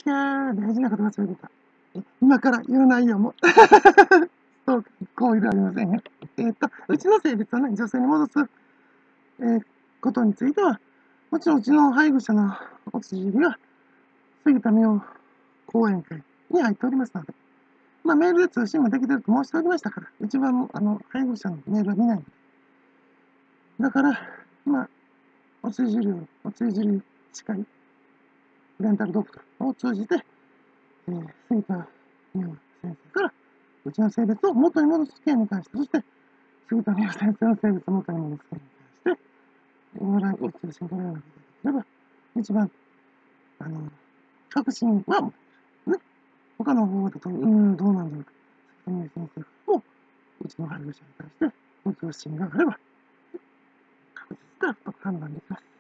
大事なこと忘れてた。今から言う内容もそう、こういろありませんよ。うちの性別をね、女性に戻す、ことについては、もちろんうちの配偶者のお辻入りは、杉田美代講演会に入っておりますので、まあ、メールで通信もできてると申しておりましたから、一番配偶者のメールは見ない。だから、まあ、お辻入り近いレンタルドクターを通じて、杉田美代先生から、うちの性別を元に戻す件に関して、そして、杉田美代先生の性別を元に戻す件に関して、お通信取らなければ、一番、確信は、ね、他の方だと、どうなんだろうか。杉田美代先生も、うちの配偶者に対して、お通信があれば、確実だと判断できます。